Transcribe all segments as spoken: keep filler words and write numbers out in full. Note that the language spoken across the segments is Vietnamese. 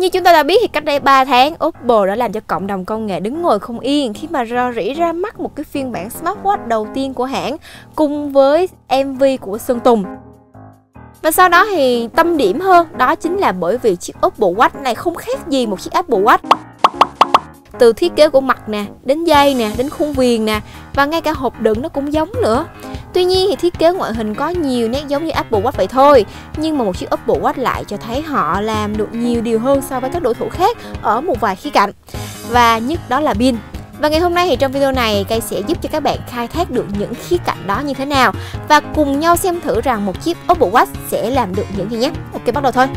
Như chúng ta đã biết thì cách đây ba tháng, Oppo đã làm cho cộng đồng công nghệ đứng ngồi không yên khi mà rò rỉ ra mắt một cái phiên bản smartwatch đầu tiên của hãng cùng với em vê của Sơn Tùng. Và sau đó thì tâm điểm hơn đó chính là bởi vì chiếc Oppo Watch này không khác gì một chiếc Apple Watch. Từ thiết kế của mặt nè, đến dây nè, đến khuôn viền nè, và ngay cả hộp đựng nó cũng giống nữa. Tuy nhiên thì thiết kế ngoại hình có nhiều nét giống như Apple Watch vậy thôi, nhưng mà một chiếc Apple Watch lại cho thấy họ làm được nhiều điều hơn so với các đối thủ khác ở một vài khía cạnh. Và nhất đó là pin. Và ngày hôm nay thì trong video này, Cây sẽ giúp cho các bạn khai thác được những khía cạnh đó như thế nào và cùng nhau xem thử rằng một chiếc Apple Watch sẽ làm được những gì nhé. Ok, bắt đầu thôi.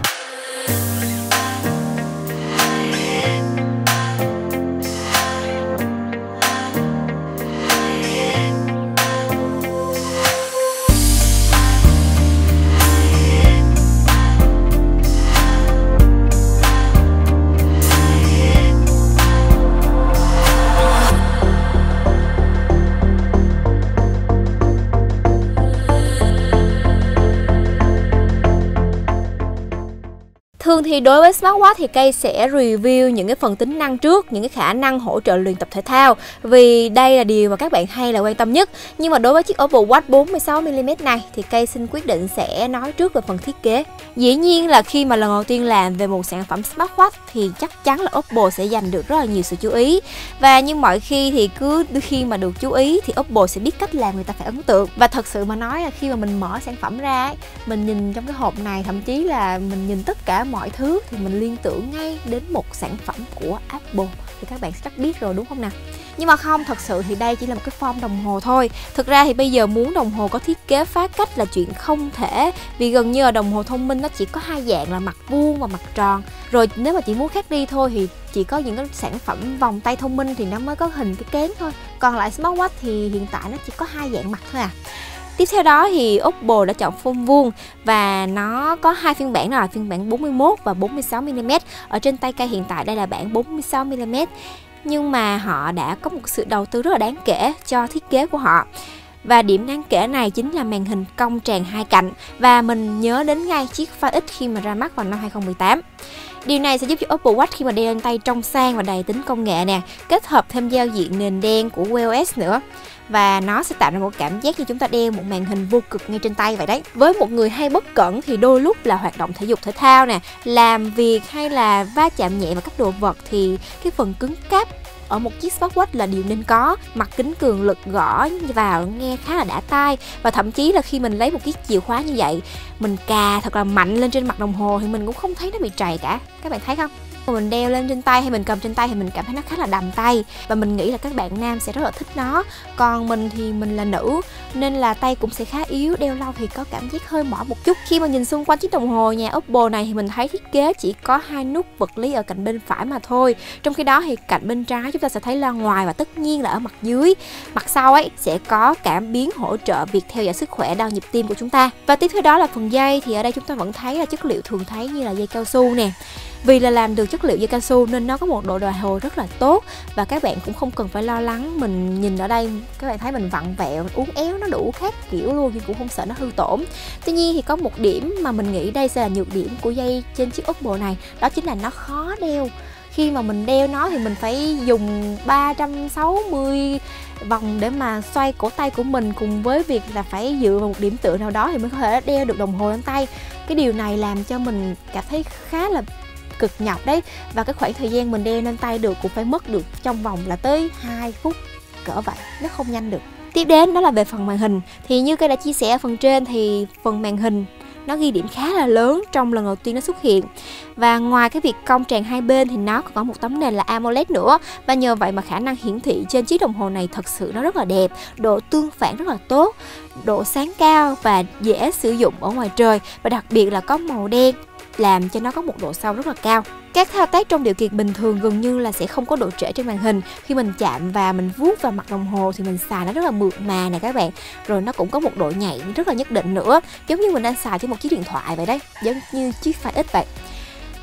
Thường thì đối với smartwatch thì Cây sẽ review những cái phần tính năng trước, những cái khả năng hỗ trợ luyện tập thể thao, vì đây là điều mà các bạn hay là quan tâm nhất. Nhưng mà đối với chiếc Apple Watch bốn mươi sáu mi li mét này thì Cây xin quyết định sẽ nói trước về phần thiết kế. Dĩ nhiên là khi mà lần đầu tiên làm về một sản phẩm smartwatch thì chắc chắn là Oppo sẽ giành được rất là nhiều sự chú ý. Và như mọi khi thì cứ khi mà được chú ý thì Oppo sẽ biết cách làm người ta phải ấn tượng. Và thật sự mà nói là khi mà mình mở sản phẩm ra ấy, mình nhìn trong cái hộp này, thậm chí là mình nhìn tất cả mọi thứ thì mình liên tưởng ngay đến một sản phẩm của Apple, thì các bạn chắc biết rồi đúng không nào? Nhưng mà không, thật sự thì đây chỉ là một cái form đồng hồ thôi. Thực ra thì bây giờ muốn đồng hồ có thiết kế phá cách là chuyện không thể, vì gần như là đồng hồ thông minh nó chỉ có hai dạng là mặt vuông và mặt tròn. Rồi nếu mà chỉ muốn khác đi thôi thì chỉ có những cái sản phẩm vòng tay thông minh thì nó mới có hình cái kén thôi. Còn lại smartwatch thì hiện tại nó chỉ có hai dạng mặt thôi à. Tiếp theo đó thì Oppo đã chọn phông vuông và nó có hai phiên bản, đó là phiên bản bốn mươi mốt và bốn mươi sáu mi li mét. Ở trên tay Cây hiện tại đây là bản bốn mươi sáu mi li mét. Nhưng mà họ đã có một sự đầu tư rất là đáng kể cho thiết kế của họ. Và điểm đáng kể này chính là màn hình cong tràn hai cạnh, và mình nhớ đến ngay chiếc Phase X khi mà ra mắt vào năm hai không một tám. Điều này sẽ giúp cho Apple Watch khi mà đeo lên tay trông sang và đầy tính công nghệ nè, kết hợp thêm giao diện nền đen của wear o ét nữa. Và nó sẽ tạo ra một cảm giác như chúng ta đeo một màn hình vô cực ngay trên tay vậy đấy. Với một người hay bất cẩn thì đôi lúc là hoạt động thể dục thể thao nè, làm việc hay là va chạm nhẹ vào các đồ vật thì cái phần cứng cáp ở một chiếc smartwatch là điều nên có. Mặt kính cường lực gõ vào nghe khá là đã tai, và thậm chí là khi mình lấy một chiếc chìa khóa như vậy, mình cà thật là mạnh lên trên mặt đồng hồ thì mình cũng không thấy nó bị trầy cả. Các bạn thấy không? Mình đeo lên trên tay hay mình cầm trên tay thì mình cảm thấy nó khá là đầm tay, và mình nghĩ là các bạn nam sẽ rất là thích nó. Còn mình thì mình là nữ nên là tay cũng sẽ khá yếu, đeo lâu thì có cảm giác hơi mỏi một chút. Khi mà nhìn xung quanh chiếc đồng hồ nhà Oppo này thì mình thấy thiết kế chỉ có hai nút vật lý ở cạnh bên phải mà thôi. Trong khi đó thì cạnh bên trái chúng ta sẽ thấy loa ngoài, và tất nhiên là ở mặt dưới, mặt sau ấy sẽ có cảm biến hỗ trợ việc theo dõi sức khỏe, đo nhịp tim của chúng ta. Và tiếp theo đó là phần dây, thì ở đây chúng ta vẫn thấy là chất liệu thường thấy như là dây cao su nè. Vì là làm được chất liệu dây cao su nên nó có một độ đòi hồi rất là tốt, và các bạn cũng không cần phải lo lắng. Mình nhìn ở đây các bạn thấy mình vặn vẹo, uốn éo nó đủ khác kiểu luôn, nhưng cũng không sợ nó hư tổn. Tuy nhiên thì có một điểm mà mình nghĩ đây sẽ là nhược điểm của dây trên chiếc Oppo này, đó chính là nó khó đeo. Khi mà mình đeo nó thì mình phải dùng ba trăm sáu mươi vòng để mà xoay cổ tay của mình, cùng với việc là phải dựa vào một điểm tựa nào đó thì mới có thể đeo được đồng hồ lên tay. Cái điều này làm cho mình cảm thấy khá là cực nhọc đấy, và cái khoảng thời gian mình đeo lên tay được cũng phải mất được trong vòng là tới hai phút cỡ vậy, nó không nhanh được. Tiếp đến đó là về phần màn hình, thì như Cây đã chia sẻ ở phần trên thì phần màn hình nó ghi điểm khá là lớn trong lần đầu tiên nó xuất hiện. Và ngoài cái việc cong tràn hai bên thì nó còn có một tấm nền là AMOLED nữa, và nhờ vậy mà khả năng hiển thị trên chiếc đồng hồ này thật sự nó rất là đẹp, độ tương phản rất là tốt, độ sáng cao và dễ sử dụng ở ngoài trời, và đặc biệt là có màu đen làm cho nó có một độ sâu rất là cao. Các thao tác trong điều kiện bình thường gần như là sẽ không có độ trễ trên màn hình. Khi mình chạm và mình vuốt vào mặt đồng hồ thì mình xài nó rất là mượt mà nè các bạn. Rồi nó cũng có một độ nhạy rất là nhất định nữa, giống như mình đang xài trên một chiếc điện thoại vậy đấy, giống như chiếc Phase X vậy.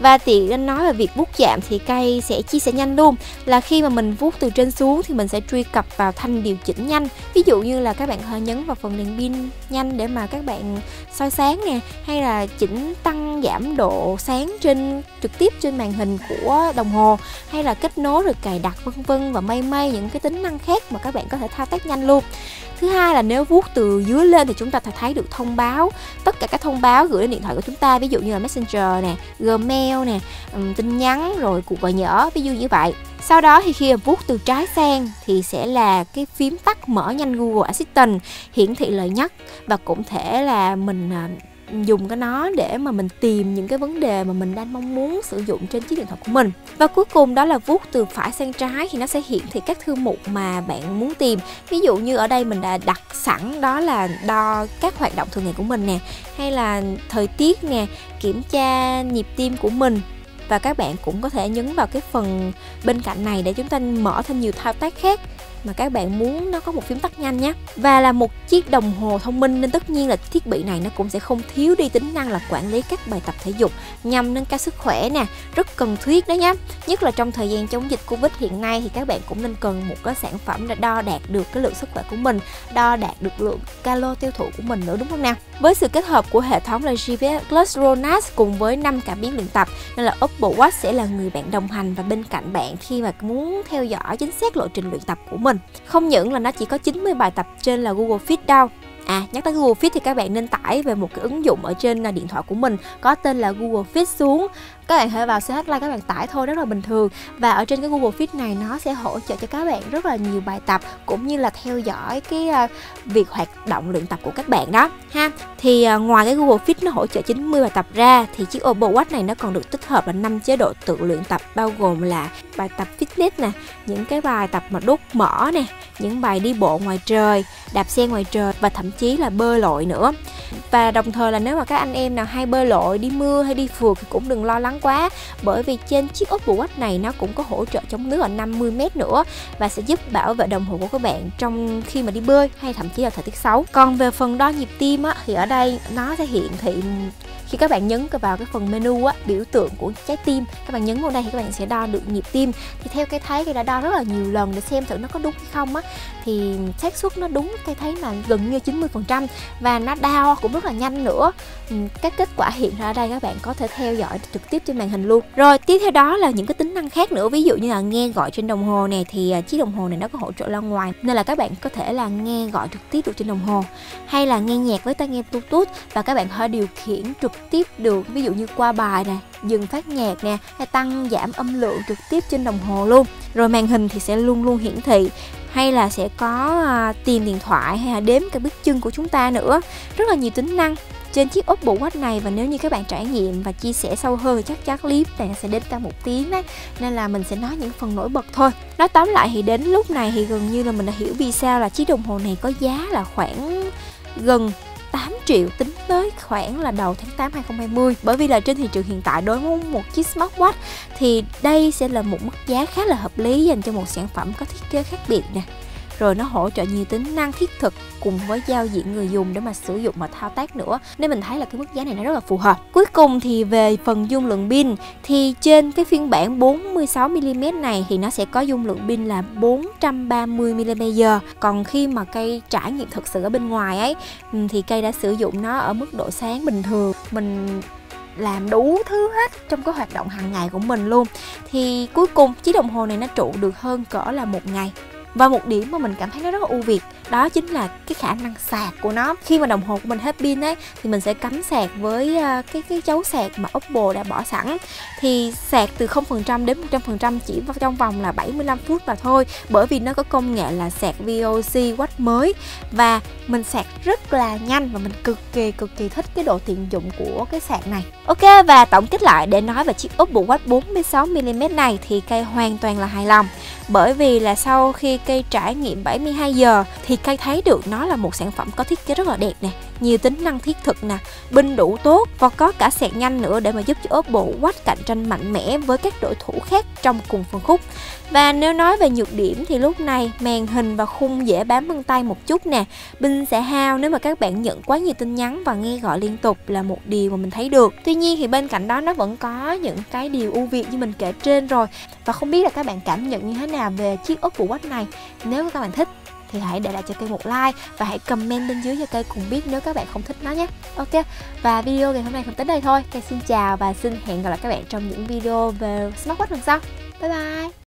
Và tiện nói về việc vuốt chạm thì cây sẽ chia sẻ nhanh luôn, là khi mà mình vuốt từ trên xuống thì mình sẽ truy cập vào thanh điều chỉnh nhanh. Ví dụ như là các bạn có thể nhấn vào phần đèn pin nhanh để mà các bạn soi sáng nè, hay là chỉnh tăng giảm độ sáng trên trực tiếp trên màn hình của đồng hồ, hay là kết nối rồi cài đặt vân vân và mây mây những cái tính năng khác mà các bạn có thể thao tác nhanh luôn. Thứ hai là nếu vuốt từ dưới lên thì chúng ta sẽ thấy được thông báo, tất cả các thông báo gửi đến điện thoại của chúng ta, ví dụ như là Messenger nè, Gmail nè, um, tin nhắn rồi cuộc gọi nhỡ, ví dụ như vậy. Sau đó thì khi vuốt từ trái sang thì sẽ là cái phím tắt mở nhanh Google Assistant, hiển thị lời nhắc, và cũng thể là mình dùng cái nó để mà mình tìm những cái vấn đề mà mình đang mong muốn sử dụng trên chiếc điện thoại của mình. Và cuối cùng đó là vuốt từ phải sang trái thì nó sẽ hiển thị các thư mục mà bạn muốn tìm. Ví dụ như ở đây mình đã đặt sẵn đó là đo các hoạt động thường ngày của mình nè, hay là thời tiết nè, kiểm tra nhịp tim của mình. Và các bạn cũng có thể nhấn vào cái phần bên cạnh này để chúng ta mở thêm nhiều thao tác khác mà các bạn muốn nó có một phím tắt nhanh nhé. Và là một chiếc đồng hồ thông minh nên tất nhiên là thiết bị này nó cũng sẽ không thiếu đi tính năng là quản lý các bài tập thể dục nhằm nâng cao sức khỏe nè, rất cần thiết đó nhé. Nhất là trong thời gian chống dịch Covid hiện nay thì các bạn cũng nên cần một cái sản phẩm để đo đạt được cái lượng sức khỏe của mình, đo đạt được lượng calo tiêu thụ của mình nữa, đúng không nào? Với sự kết hợp của hệ thống là giê pê ét Plus Ronas cùng với năm cảm biến luyện tập nên là Apple Watch sẽ là người bạn đồng hành và bên cạnh bạn khi mà muốn theo dõi chính xác lộ trình luyện tập của mình. Không những là nó chỉ có chín mươi bài tập trên là Google Fit đâu. À, nhắc tới Google Fit thì các bạn nên tải về một cái ứng dụng ở trên điện thoại của mình có tên là Google Fit xuống. Các bạn hãy vào xê hát Live các bạn tải thôi, rất là bình thường. Và ở trên cái Google Fit này nó sẽ hỗ trợ cho các bạn rất là nhiều bài tập cũng như là theo dõi cái uh, việc hoạt động luyện tập của các bạn đó ha. Thì uh, ngoài cái Google Fit nó hỗ trợ chín mươi bài tập ra thì chiếc Apple Watch này nó còn được tích hợp là năm chế độ tự luyện tập, bao gồm là bài tập fitness nè, những cái bài tập mà đốt mỡ nè, những bài đi bộ ngoài trời, đạp xe ngoài trời và thậm chí là bơi lội nữa. Và đồng thời là nếu mà các anh em nào hay bơi lội, đi mưa hay đi phượt thì cũng đừng lo lắng quá, bởi vì trên chiếc Apple Watch này nó cũng có hỗ trợ chống nước ở năm mươi mét nữa và sẽ giúp bảo vệ đồng hồ của các bạn trong khi mà đi bơi hay thậm chí là thời tiết xấu. Còn về phần đo nhịp tim á, thì ở đây nó sẽ hiển thị khi các bạn nhấn vào cái phần menu á, biểu tượng của trái tim, các bạn nhấn vào đây thì các bạn sẽ đo được nhịp tim. Thì theo cái thấy cái đã đo rất là nhiều lần để xem thử nó có đúng hay không á, thì xác suất nó đúng cái thấy là gần như chín mươi phần trăm và nó đo cũng rất là nhanh nữa. Các kết quả hiện ra ở đây các bạn có thể theo dõi trực tiếp trên màn hình luôn. Rồi tiếp theo đó là những cái tính năng khác nữa, ví dụ như là nghe gọi trên đồng hồ này thì chiếc đồng hồ này nó có hỗ trợ loa ngoài nên là các bạn có thể là nghe gọi trực tiếp được trên đồng hồ, hay là nghe nhạc với tai nghe Bluetooth và các bạn có thể điều khiển trực tiếp được, ví dụ như qua bài nè, dừng phát nhạc nè, hay tăng giảm âm lượng trực tiếp trên đồng hồ luôn. Rồi màn hình thì sẽ luôn luôn hiển thị, hay là sẽ có à, tìm điện thoại hay là đếm cả bước chân của chúng ta nữa. Rất là nhiều tính năng trên chiếc Apple Watch này, và nếu như các bạn trải nghiệm và chia sẻ sâu hơn thì chắc chắn clip này sẽ đến cả một tiếng đấy, nên là mình sẽ nói những phần nổi bật thôi. Nói tóm lại thì đến lúc này thì gần như là mình đã hiểu vì sao là chiếc đồng hồ này có giá là khoảng gần tám triệu tính tới khoảng là đầu tháng tám hai không hai không, bởi vì là trên thị trường hiện tại đối với một chiếc smartwatch thì đây sẽ là một mức giá khá là hợp lý dành cho một sản phẩm có thiết kế khác biệt nè. Rồi nó hỗ trợ nhiều tính năng thiết thực cùng với giao diện người dùng để mà sử dụng và thao tác nữa, nên mình thấy là cái mức giá này nó rất là phù hợp. Cuối cùng thì về phần dung lượng pin thì trên cái phiên bản bốn mươi sáu mi li mét này thì nó sẽ có dung lượng pin là bốn trăm ba mươi mi li am pe giờ. Còn khi mà cây trải nghiệm thực sự ở bên ngoài ấy thì cây đã sử dụng nó ở mức độ sáng bình thường, mình làm đủ thứ hết trong cái hoạt động hàng ngày của mình luôn, thì cuối cùng chiếc đồng hồ này nó trụ được hơn cỡ là một ngày. Và một điểm mà mình cảm thấy nó rất là ưu việt đó chính là cái khả năng sạc của nó. Khi mà đồng hồ của mình hết pin ấy thì mình sẽ cắm sạc với cái cái chấu sạc mà Apple đã bỏ sẵn, thì sạc từ không phần trăm đến một trăm phần trăm chỉ trong vòng là bảy mươi lăm phút mà thôi, bởi vì nó có công nghệ là sạc vê o xê watt mới và mình sạc rất là nhanh và mình cực kỳ cực kỳ thích cái độ tiện dụng của cái sạc này. Ok, và tổng kết lại để nói về chiếc Apple Watch bốn mươi sáu mi li mét này thì cây hoàn toàn là hài lòng, bởi vì là sau khi cây trải nghiệm bảy mươi hai giờ thì cây thấy được nó là một sản phẩm có thiết kế rất là đẹp nè, nhiều tính năng thiết thực nè, pin đủ tốt và có cả sạc nhanh nữa để mà giúp cho Oppo Watch cạnh tranh mạnh mẽ với các đối thủ khác trong cùng phân khúc. Và nếu nói về nhược điểm thì lúc này màn hình và khung dễ bám vân tay một chút nè, pin sẽ hao nếu mà các bạn nhận quá nhiều tin nhắn và nghe gọi liên tục là một điều mà mình thấy được. Tuy nhiên thì bên cạnh đó nó vẫn có những cái điều ưu việt như mình kể trên rồi. Và không biết là các bạn cảm nhận như thế nào về chiếc Oppo Watch này. Nếu các bạn thích thì hãy để lại cho kênh một like và hãy comment bên dưới cho kênh cùng biết nếu các bạn không thích nó nhé. Ok, và video ngày hôm nay không tới đây thôi. Kênh xin chào và xin hẹn gặp lại các bạn trong những video về smartwatch lần sau. Bye bye.